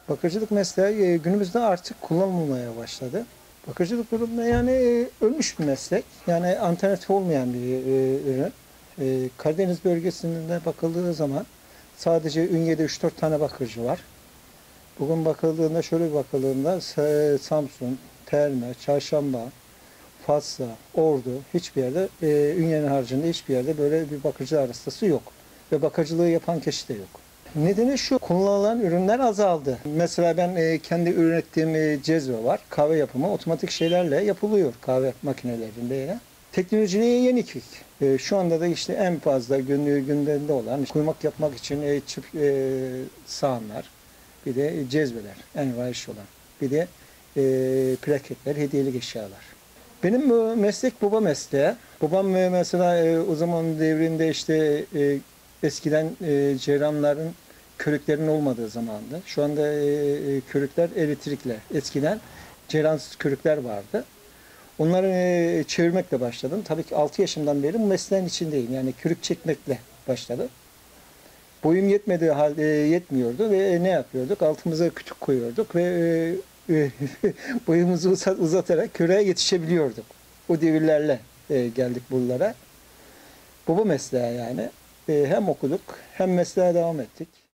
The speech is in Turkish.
Bakırcılık mesleği günümüzde artık kullanılmaya başladı. Bakırcılık durumda yani ölmüş bir meslek. Yani alternatif olmayan bir ürün. Karadeniz bölgesinde bakıldığı zaman sadece Ünye'de 3-4 tane bakırcı var. Bugün bakıldığında şöyle bir bakıldığında Samsun, Terme, Çarşamba, Fatsa, Ordu hiçbir yerde Ünye'nin haricinde hiçbir yerde böyle bir bakırcı arastası yok. Ve bakırcılığı yapan kişi de yok. Nedeni şu, kullanılan ürünler azaldı. Mesela ben kendi ürettiğim cezve var. Kahve yapımı otomatik şeylerle yapılıyor kahve makinelerinde. Teknolojiye yenik. Şu anda da işte en fazla gündemde olan kuymak yapmak için sahanlar, bir de cezveler en revaçta olan. Bir de plaketler, hediyelik eşyalar. Benim bu meslek baba mesleği. Babam mesela o zaman devrinde işte eskiden ceyranların körüklerin olmadığı zamandı. Şu anda körükler elektrikle. Eskiden ceyransız körükler vardı. Onları çevirmekle başladım. Tabii ki 6 yaşımdan beri bu mesleğin içindeyim. Yani körük çekmekle başladı. Boyum yetmediği halde yetmiyordu ve ne yapıyorduk? Altımıza kütük koyuyorduk ve boyumuzu uzatarak köreğe yetişebiliyorduk. O devirlerle geldik buralara. Baba mesleği yani. Hem okuduk hem mesleğe devam ettik.